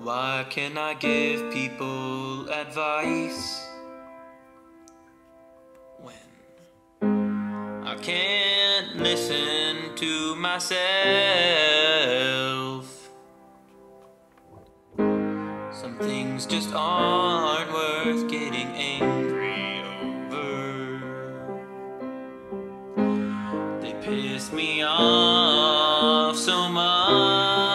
Why can't I give people advice when I can't listen to myself? Some things just aren't worth getting angry over. They piss me off so much.